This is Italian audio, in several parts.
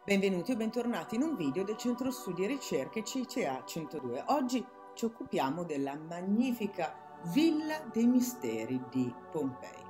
Benvenuti o bentornati in un video del Centro Studi e Ricerche CCA 102. Oggi ci occupiamo della magnifica Villa dei Misteri di Pompei.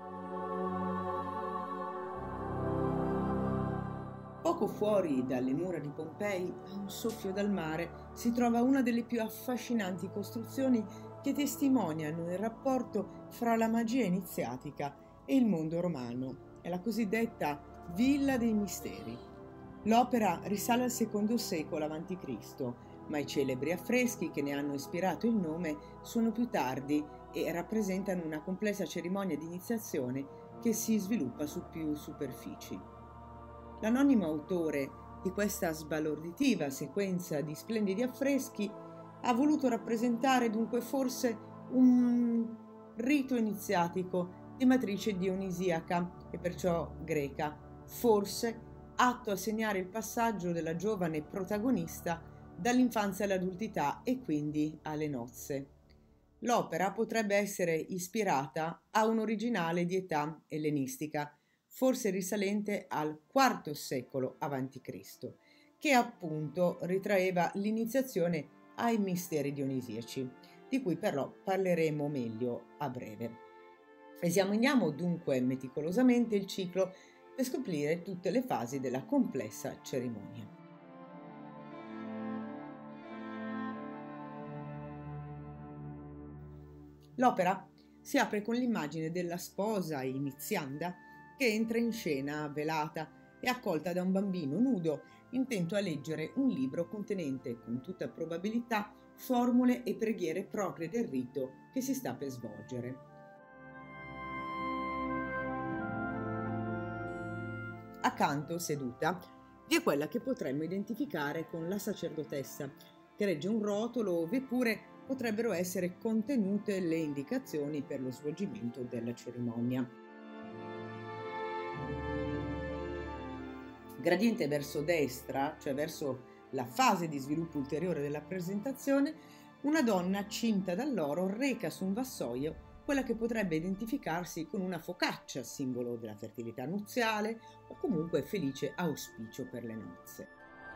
Poco fuori dalle mura di Pompei, a un soffio dal mare, si trova una delle più affascinanti costruzioni che testimoniano il rapporto fra la magia iniziatica e il mondo romano. È la cosiddetta Villa dei Misteri. L'opera risale al secondo secolo a.C., ma i celebri affreschi che ne hanno ispirato il nome sono più tardi e rappresentano una complessa cerimonia di iniziazione che si sviluppa su più superfici. L'anonimo autore di questa sbalorditiva sequenza di splendidi affreschi ha voluto rappresentare dunque forse un rito iniziatico di matrice dionisiaca e perciò greca, forse atto a segnare il passaggio della giovane protagonista dall'infanzia all'adultità e quindi alle nozze. L'opera potrebbe essere ispirata a un originale di età ellenistica, forse risalente al IV secolo a.C., che appunto ritraeva l'iniziazione ai misteri dionisiaci, di cui però parleremo meglio a breve. Esaminiamo dunque meticolosamente il ciclo per scoprire tutte le fasi della complessa cerimonia. L'opera si apre con l'immagine della sposa inizianda che entra in scena velata e accolta da un bambino nudo intento a leggere un libro contenente con tutta probabilità formule e preghiere proprie del rito che si sta per svolgere. Accanto, seduta, vi è quella che potremmo identificare con la sacerdotessa, che regge un rotolo ove pure potrebbero essere contenute le indicazioni per lo svolgimento della cerimonia. Gradiente verso destra, cioè verso la fase di sviluppo ulteriore della presentazione, una donna cinta dall'oro reca su un vassoio quella che potrebbe identificarsi con una focaccia, simbolo della fertilità nuziale o comunque felice auspicio per le nozze.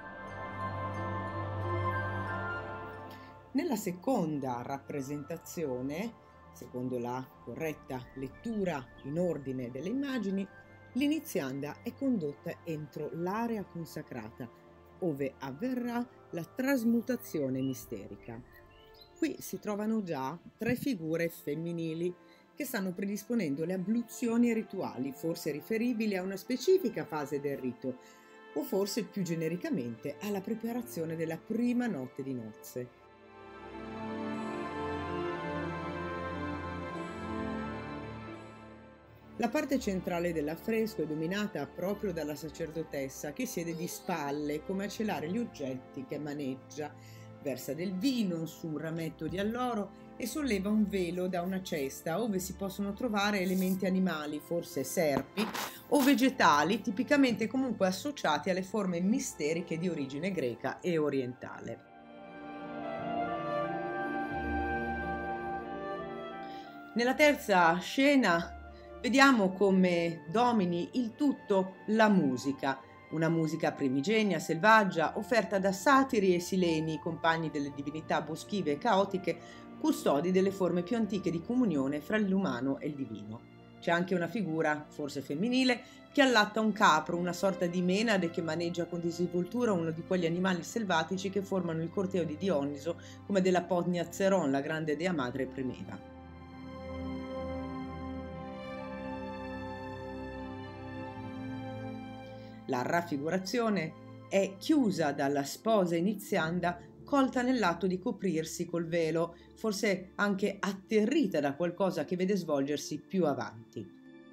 Nella seconda rappresentazione, secondo la corretta lettura in ordine delle immagini, l'inizianda è condotta entro l'area consacrata, ove avverrà la trasmutazione misterica. Qui si trovano già tre figure femminili che stanno predisponendo le abluzioni e rituali, forse riferibili a una specifica fase del rito, o forse più genericamente alla preparazione della prima notte di nozze. La parte centrale dell'affresco è dominata proprio dalla sacerdotessa che siede di spalle come a celare gli oggetti che maneggia, versa del vino su un rametto di alloro e solleva un velo da una cesta ove si possono trovare elementi animali, forse serpi, o vegetali, tipicamente comunque associati alle forme misteriche di origine greca e orientale. Nella terza scena vediamo come domini il tutto la musica, una musica primigenia, selvaggia, offerta da satiri e sileni, compagni delle divinità boschive e caotiche, custodi delle forme più antiche di comunione fra l'umano e il divino. C'è anche una figura, forse femminile, che allatta un capro, una sorta di menade che maneggia con disinvoltura uno di quegli animali selvatici che formano il corteo di Dioniso, come della Potnia Zeron, la grande dea madre premeva. La raffigurazione è chiusa dalla sposa inizianda colta nell'atto di coprirsi col velo, forse anche atterrita da qualcosa che vede svolgersi più avanti.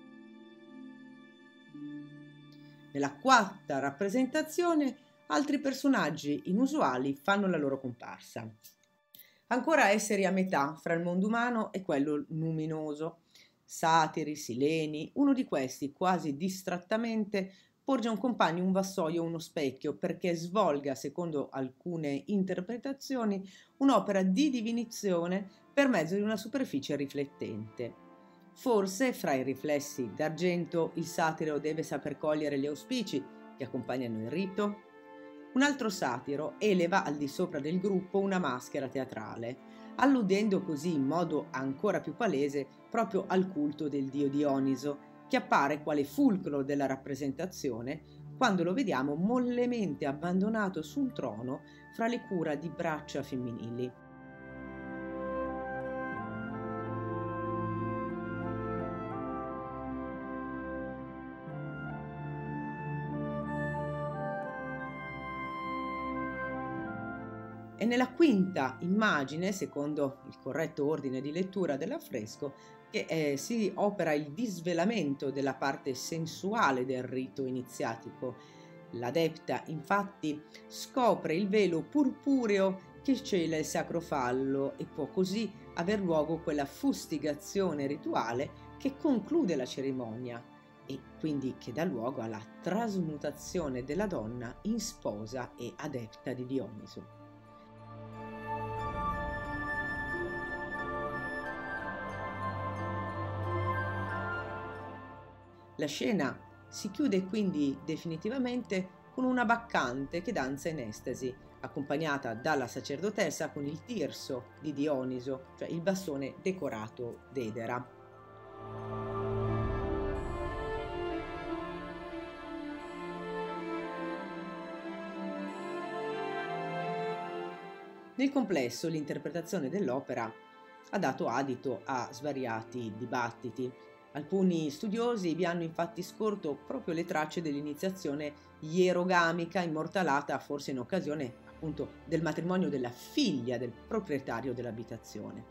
Nella quarta rappresentazione altri personaggi inusuali fanno la loro comparsa. Ancora esseri a metà fra il mondo umano e quello luminoso. Satiri, sileni, uno di questi quasi distrattamente porge a un compagno un vassoio o uno specchio perché svolga, secondo alcune interpretazioni, un'opera di divinazione per mezzo di una superficie riflettente. Forse, fra i riflessi d'argento, il satiro deve saper cogliere gli auspici che accompagnano il rito. Un altro satiro eleva al di sopra del gruppo una maschera teatrale, alludendo così in modo ancora più palese proprio al culto del dio Dioniso, che appare quale fulcro della rappresentazione quando lo vediamo mollemente abbandonato sul trono fra le cura di braccia femminili. È nella quinta immagine, secondo il corretto ordine di lettura dell'affresco, che si opera il disvelamento della parte sensuale del rito iniziatico. L'adepta, infatti, scopre il velo purpureo che cela il sacro fallo e può così aver luogo quella fustigazione rituale che conclude la cerimonia e quindi che dà luogo alla trasmutazione della donna in sposa e adepta di Dioniso. La scena si chiude quindi definitivamente con una baccante che danza in estasi, accompagnata dalla sacerdotessa con il tirso di Dioniso, cioè il bastone decorato d'edera. Nel complesso, l'interpretazione dell'opera ha dato adito a svariati dibattiti. Alcuni studiosi vi hanno infatti scorto proprio le tracce dell'iniziazione ierogamica immortalata forse in occasione appunto del matrimonio della figlia del proprietario dell'abitazione.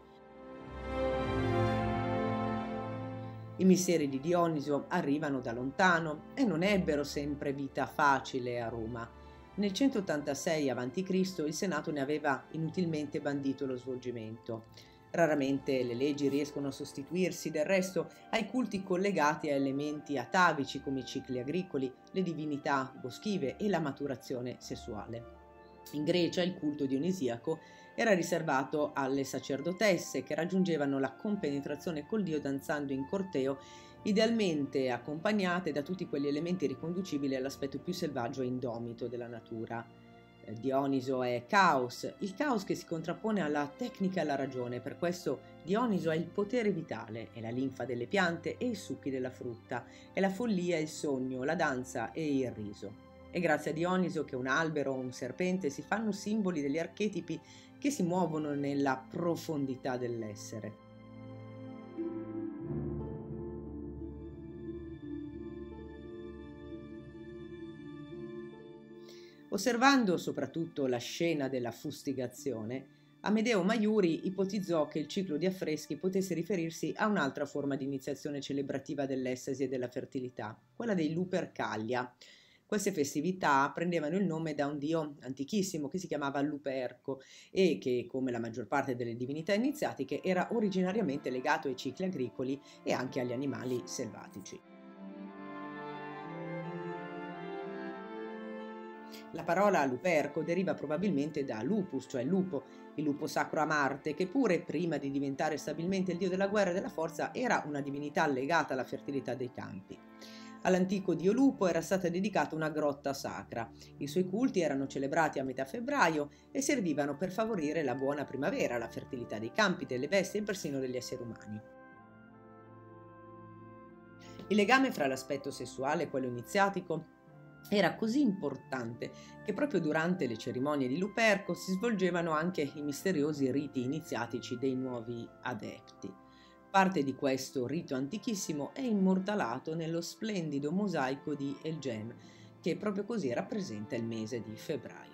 I misteri di Dioniso arrivano da lontano e non ebbero sempre vita facile a Roma. Nel 186 a.C. il Senato ne aveva inutilmente bandito lo svolgimento. Raramente le leggi riescono a sostituirsi del resto ai culti collegati a elementi atavici come i cicli agricoli, le divinità boschive e la maturazione sessuale. In Grecia il culto dionisiaco era riservato alle sacerdotesse che raggiungevano la compenetrazione col dio danzando in corteo, idealmente accompagnate da tutti quegli elementi riconducibili all'aspetto più selvaggio e indomito della natura. Dioniso è caos, il caos che si contrappone alla tecnica e alla ragione, per questo Dioniso è il potere vitale, è la linfa delle piante e i succhi della frutta, è la follia e il sogno, la danza e il riso. È grazie a Dioniso che un albero o un serpente si fanno simboli degli archetipi che si muovono nella profondità dell'essere. Osservando soprattutto la scena della fustigazione, Amedeo Maiuri ipotizzò che il ciclo di affreschi potesse riferirsi a un'altra forma di iniziazione celebrativa dell'estasi e della fertilità, quella dei Lupercalia. Queste festività prendevano il nome da un dio antichissimo che si chiamava Luperco e che, come la maggior parte delle divinità iniziatiche, era originariamente legato ai cicli agricoli e anche agli animali selvatici. La parola Luperco deriva probabilmente da lupus, cioè lupo, il lupo sacro a Marte, che pure prima di diventare stabilmente il dio della guerra e della forza era una divinità legata alla fertilità dei campi. All'antico dio lupo era stata dedicata una grotta sacra. I suoi culti erano celebrati a metà febbraio e servivano per favorire la buona primavera, la fertilità dei campi, delle bestie e persino degli esseri umani. Il legame fra l'aspetto sessuale e quello iniziatico era così importante che proprio durante le cerimonie di Luperco si svolgevano anche i misteriosi riti iniziatici dei nuovi adepti. Parte di questo rito antichissimo è immortalato nello splendido mosaico di Elgin, che proprio così rappresenta il mese di febbraio.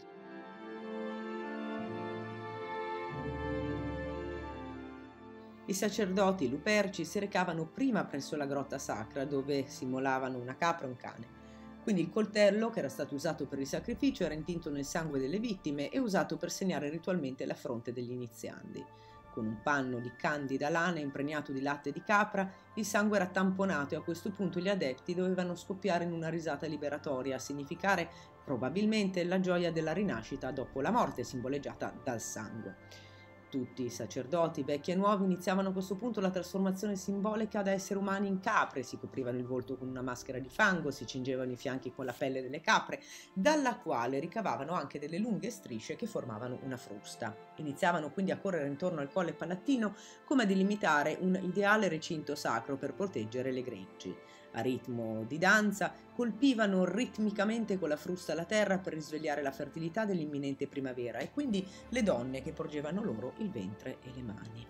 I sacerdoti luperci si recavano prima presso la grotta sacra, dove si immolavano una capra e un cane. Quindi il coltello, che era stato usato per il sacrificio, era intinto nel sangue delle vittime e usato per segnare ritualmente la fronte degli iniziandi. Con un panno di candida lana impregnato di latte di capra, il sangue era tamponato e a questo punto gli adepti dovevano scoppiare in una risata liberatoria a significare probabilmente la gioia della rinascita dopo la morte, simboleggiata dal sangue. Tutti i sacerdoti, vecchi e nuovi, iniziavano a questo punto la trasformazione simbolica da esseri umani in capre, si coprivano il volto con una maschera di fango, si cingevano i fianchi con la pelle delle capre, dalla quale ricavavano anche delle lunghe strisce che formavano una frusta. Iniziavano quindi a correre intorno al Colle Palatino come a delimitare un ideale recinto sacro per proteggere le greggi. A ritmo di danza colpivano ritmicamente con la frusta la terra per risvegliare la fertilità dell'imminente primavera e quindi le donne che porgevano loro il ventre e le mani.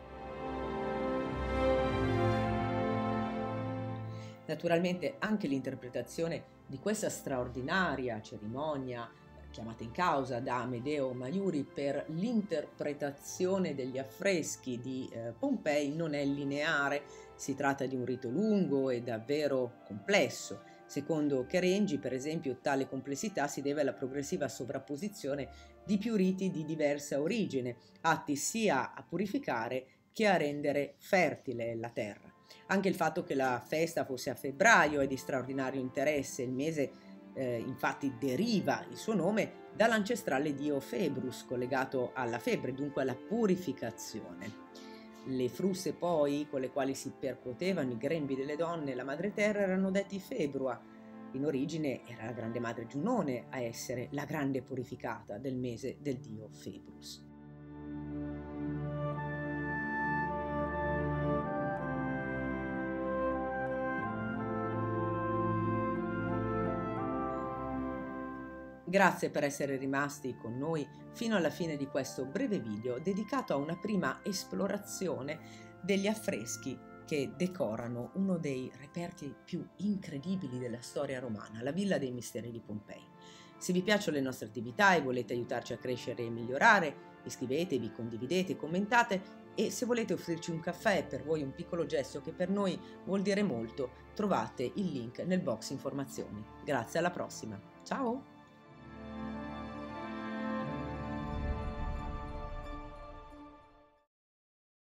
Naturalmente anche l'interpretazione di questa straordinaria cerimonia chiamata in causa da Amedeo Maiuri per l'interpretazione degli affreschi di Pompei non è lineare, si tratta di un rito lungo e davvero complesso. Secondo Kerengi, per esempio, tale complessità si deve alla progressiva sovrapposizione di più riti di diversa origine, atti sia a purificare che a rendere fertile la terra. Anche il fatto che la festa fosse a febbraio è di straordinario interesse, il mese infatti deriva il suo nome dall'ancestrale dio Februs, collegato alla febbre, dunque alla purificazione. Le fruste poi, con le quali si percuotevano i grembi delle donne e la madre terra, erano detti Februa. In origine era la grande madre Giunone a essere la grande purificata del mese del dio Februs. Grazie per essere rimasti con noi fino alla fine di questo breve video dedicato a una prima esplorazione degli affreschi che decorano uno dei reperti più incredibili della storia romana, la Villa dei Misteri di Pompei. Se vi piacciono le nostre attività e volete aiutarci a crescere e migliorare, iscrivetevi, condividete, commentate e se volete offrirci un caffè, per voi un piccolo gesto che per noi vuol dire molto, trovate il link nel box informazioni. Grazie, alla prossima. Ciao!